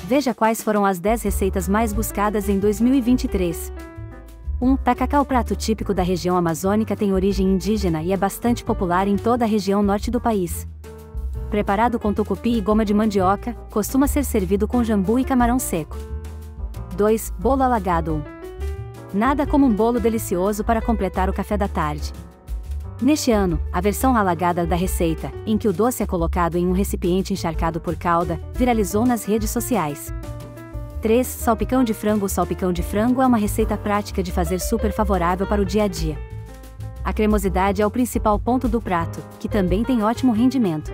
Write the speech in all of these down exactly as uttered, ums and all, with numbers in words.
Veja quais foram as dez receitas mais buscadas em dois mil e vinte e três. um. Tacacá. O prato típico da região amazônica tem origem indígena e é bastante popular em toda a região norte do país. Preparado com tucupi e goma de mandioca, costuma ser servido com jambu e camarão seco. dois. Bolo alagado. um. Nada como um bolo delicioso para completar o café da tarde. Neste ano, a versão alagada da receita, em que o doce é colocado em um recipiente encharcado por calda, viralizou nas redes sociais. três. Salpicão de frango. O salpicão de frango é uma receita prática de fazer super favorável para o dia a dia. A cremosidade é o principal ponto do prato, que também tem ótimo rendimento.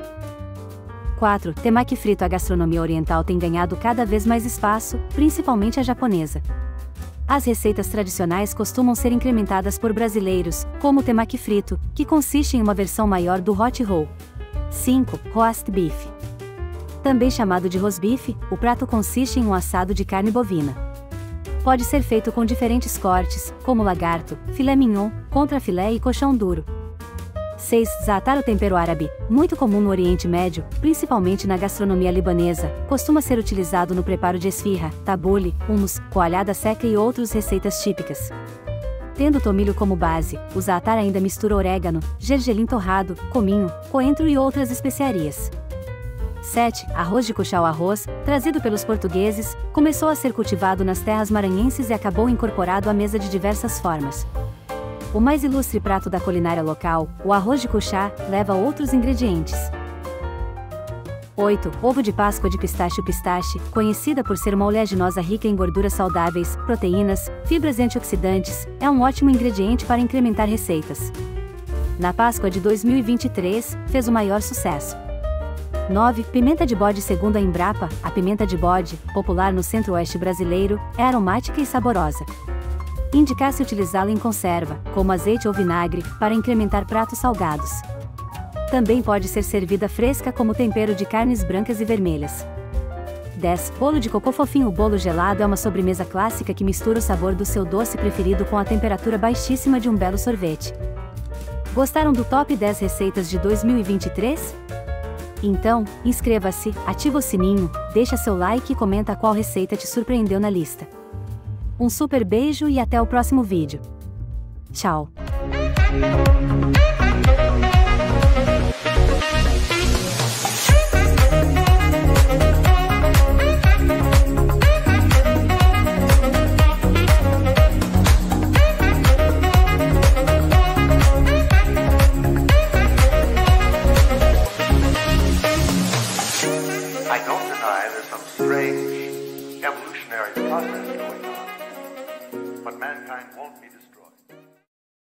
quatro. Temaki frito. A gastronomia oriental tem ganhado cada vez mais espaço, principalmente a japonesa. As receitas tradicionais costumam ser incrementadas por brasileiros, como o temaki frito, que consiste em uma versão maior do hot roll. cinco. Roast beef. Também chamado de rosbife, o prato consiste em um assado de carne bovina. Pode ser feito com diferentes cortes, como lagarto, filé mignon, contrafilé e colchão duro. seis. Zaatar. O tempero árabe, muito comum no Oriente Médio, principalmente na gastronomia libanesa, costuma ser utilizado no preparo de esfirra, tabule, hummus, coalhada seca e outras receitas típicas. Tendo o tomilho como base, o zaatar ainda mistura orégano, gergelim torrado, cominho, coentro e outras especiarias. sete. Arroz de cuchá. O arroz, trazido pelos portugueses, começou a ser cultivado nas terras maranhenses e acabou incorporado à mesa de diversas formas. O mais ilustre prato da culinária local, o arroz de cuchá, leva outros ingredientes. oito. Ovo de Páscoa de pistache. O pistache, conhecida por ser uma oleaginosa rica em gorduras saudáveis, proteínas, fibras e antioxidantes, é um ótimo ingrediente para incrementar receitas. Na Páscoa de dois mil e vinte e três, fez o maior sucesso. nove. Pimenta de bode. Segundo a Embrapa, a pimenta de bode, popular no centro-oeste brasileiro, é aromática e saborosa. Indica-se utilizá-la em conserva, como azeite ou vinagre, para incrementar pratos salgados. Também pode ser servida fresca como tempero de carnes brancas e vermelhas. dez. Bolo de cocô fofinho. O bolo gelado é uma sobremesa clássica que mistura o sabor do seu doce preferido com a temperatura baixíssima de um belo sorvete. Gostaram do Top dez Receitas de dois mil e vinte e três? Então, inscreva-se, ativa o sininho, deixa seu like e comenta qual receita te surpreendeu na lista. Um super beijo e até o próximo vídeo. Tchau! I don't deny there's some strange evolutionary process going on, but mankind won't be